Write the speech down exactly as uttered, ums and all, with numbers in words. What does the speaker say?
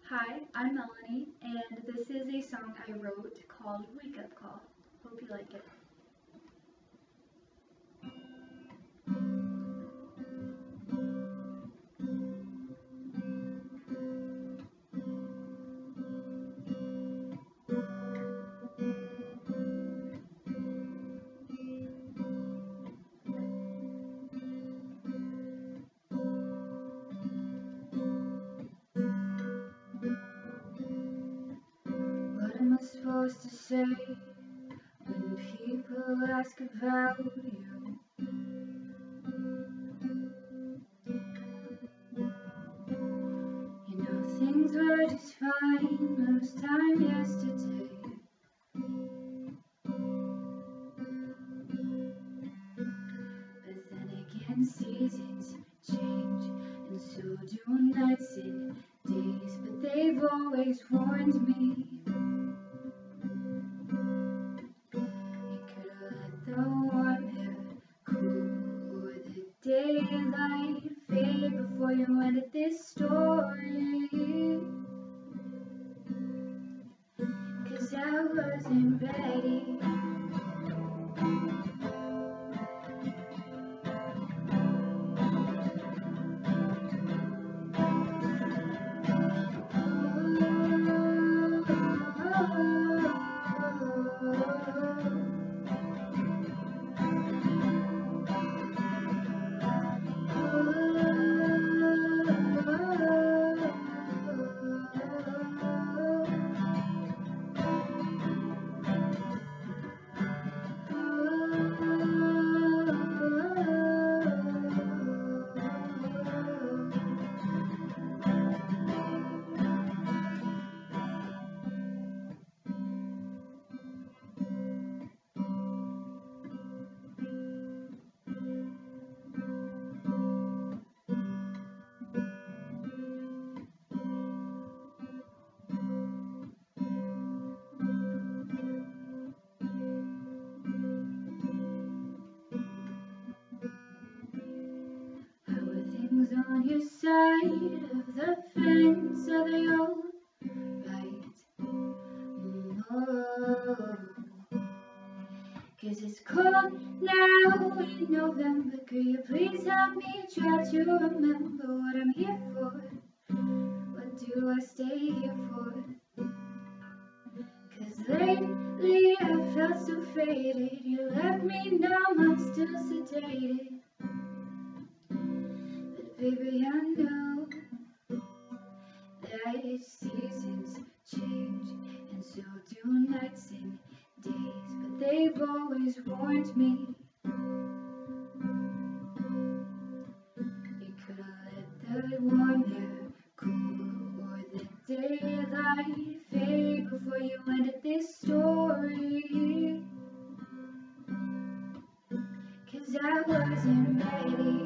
Hi, I'm Melanie, and this is a song I wrote called Wakeup Call. Hope you like it. What am I supposed to say when people ask about you? You know things were just fine most time yesterday. But then again seasons change, and so do nights and days. But they've always warned me. You could've let the warm air cool or the daylight fade before you ended this story. 'Cause I wasn't ready. On your side of the fence, are they all right? No, 'cause it's cold now in November. Could you please help me try to remember what I'm here for? What do I stay here for? 'Cause lately I felt so faded. You left me numb, I'm still sedated. Baby, I know that seasons change, and so do nights and days, but they've always warned me. You could've let the warm air cool or the daylight fade before you ended this story. 'Cause I wasn't ready.